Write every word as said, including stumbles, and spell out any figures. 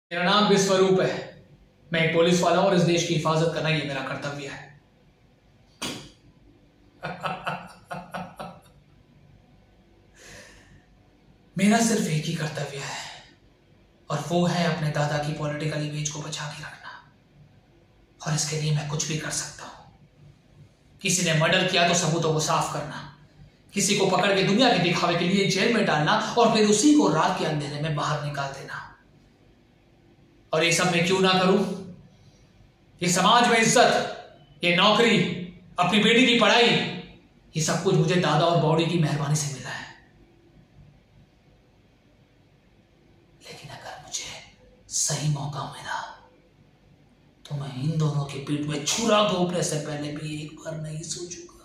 मेरा नाम विश्वरूप है। मैं एक पुलिस वाला और इस देश की हिफाजत करना ये मेरा कर्तव्य है। मेरा सिर्फ एक ही कर्तव्य है और वो है अपने दादा की पॉलिटिकल इमेज को बचा के रखना। और इसके लिए मैं कुछ भी कर सकता हूं। किसी ने मर्डर किया तो सबूतों को साफ करना, किसी को पकड़ के दुनिया के दिखावे के लिए जेल में डालना और फिर उसी को रात के अंधेरे में बाहर निकाल देना। और ये सब मैं क्यों ना करूं? ये समाज में इज्जत, ये नौकरी, अपनी बेटी की पढ़ाई, ये सब कुछ मुझे दादा और बॉडी की मेहरबानी से मिला है। लेकिन अगर मुझे सही मौका मिला तो मैं इन दोनों की पीठ में छुरा घोंपने से पहले भी एक बार नहीं सोचूंगा।